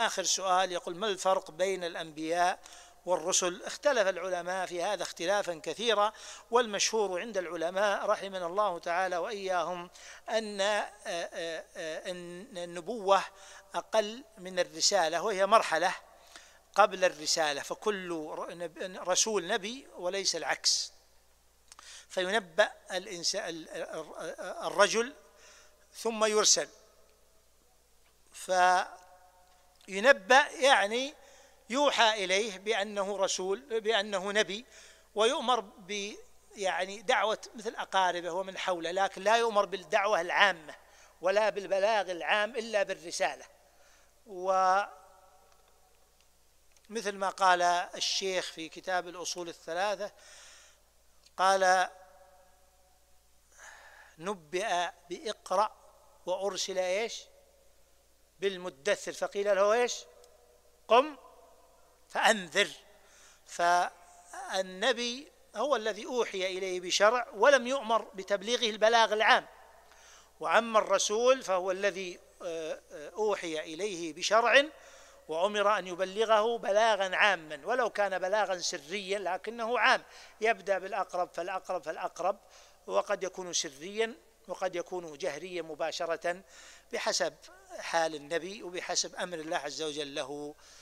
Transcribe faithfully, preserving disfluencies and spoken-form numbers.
آخر سؤال يقول: ما الفرق بين الأنبياء والرسل؟ اختلف العلماء في هذا اختلافا كثيرا، والمشهور عند العلماء رحمنا الله تعالى وإياهم أن النبوة أقل من الرسالة، وهي مرحلة قبل الرسالة، فكل رسول نبي وليس العكس. فينبأ الإنسان الرجل ثم يرسل، فينبأ يعني يوحى إليه بأنه رسول، بأنه نبي، ويؤمر ب يعني دعوة مثل أقاربه ومن حوله، لكن لا يؤمر بالدعوة العامة ولا بالبلاغ العام إلا بالرسالة. ومثل ما قال الشيخ في كتاب الأصول الثلاثة، قال: نبئ بإقرأ وأرسل إيش بالمدثر، فقيل له إيش قم فأنذر. فالنبي هو الذي أوحي إليه بشرع ولم يؤمر بتبليغه البلاغ العام، وأما الرسول فهو الذي أوحي إليه بشرع وأمر أن يبلغه بلاغا عاما، ولو كان بلاغا سريا لكنه عام، يبدأ بالأقرب فالأقرب فالأقرب، وقد يكون سريا وقد يكون جهريا مباشرة بحسب حال النبي وبحسب أمر الله عز وجل له